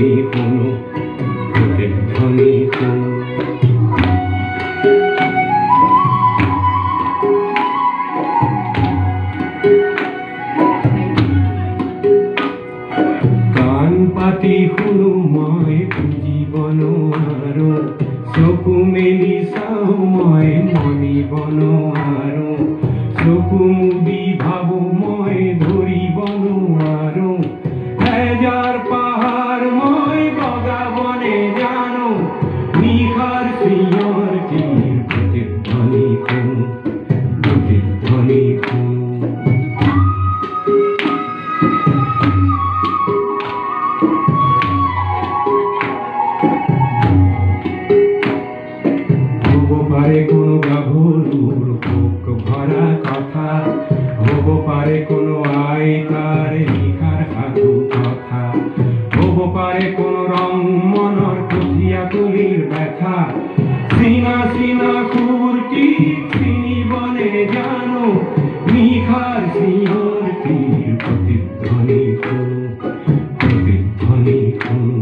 প্রতিধ্বনি শুনো, প্রতিধ্বনি শুনো। কাণ পাতি শুনো মই জীৱন আৰু, চকু মেলি চাওঁ মই মনিব নোৱাৰো, চকু মুদি ভাবো মই ধৰিব নোৱাৰো। হেজাৰ পাহাৰ মই বগাবনে জানো, নিশাৰ চিঞৰটিৰ প্ৰতিধ্বনি শুনো, প্ৰতিধ্বনি শুনো। হ'ব পাৰে কোনো গাভৰুৰ শোক ভৰা কথা, হ'ব পাৰে কোনো আইতাৰ নিশাৰ সাধু কথা, হ'ব পাৰে কোনো ৰং মনৰ কঠীয়াতলিৰ ব্যথা। চিনা চিনা সুৰটি চিনিবনে জানো, নিশাৰ চিঞৰটিৰ প্ৰতিধ্বনি শুনো, প্ৰতিধ্বনি শুনো।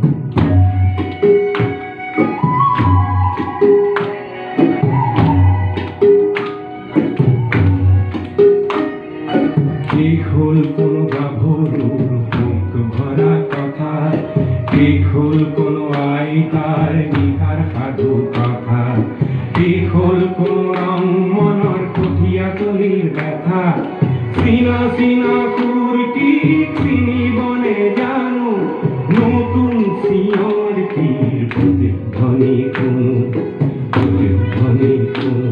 শেষ হ'ল কোনো গাভৰুৰ শোক ভৰা কথা, শেষ হ'ল কোনো আইতাৰ নিশাৰ সাধু কথা, শেষ হ'ল কোনো ৰং মনৰ কঠীয়াতলিৰ ব্যথা। চিনা চিনা সুৰটি চিনিবনে জানো, নতুন চিঞৰটিৰ প্ৰতিধ্বনি শুনো, প্ৰতিধ্বনি শুনো।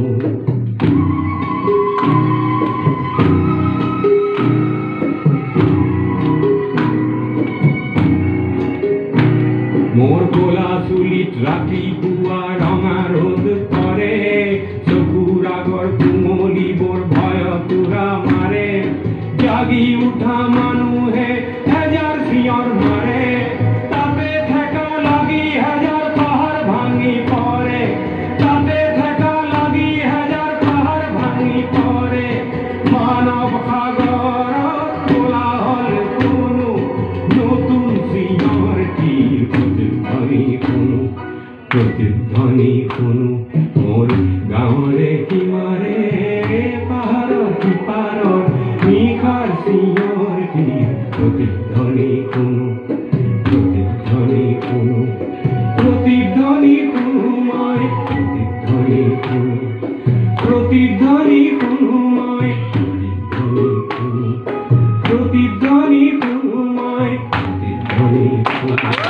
মোৰ ক'লা চুলিত ৰাতিপুৱা ৰঙা ৰ'দ পৰে, চকুৰ আগৰ কুমলিবোৰ ভয়ত উৰা মাৰে। জাগি উঠা মানুহে হেজাৰ চিঞৰ মাৰে, তাতে ঠেকা লাগি হেজাৰ পাহাৰ ভাঙি পৰে, তাতে ঠেকা লাগি হেজাৰ পাহাৰ ভাঙি পৰে। মানৱ সাগৰত কোলাহল শুনো, নতুন চিঞৰটিৰ প্ৰতিধ্বনি শুনো, প্ৰতিধ্বনি শুনো। মোৰ গাঁৱৰে সীমাৰে পাহাৰৰ সিপাৰৰ নিশাৰ চিঞৰটিৰ প্ৰতিধ্বনি শুনো, প্ৰতিধ্বনি শুনো, প্ৰতিধ্বনি শুনো মই, প্ৰতিধ্বনি শুনো, প্ৰতিধ্বনি শুনো মই, প্ৰতিধ্বনি শুনো, প্ৰতিধ্বনি শুনো মই, প্ৰতিধ্বনি শুনো।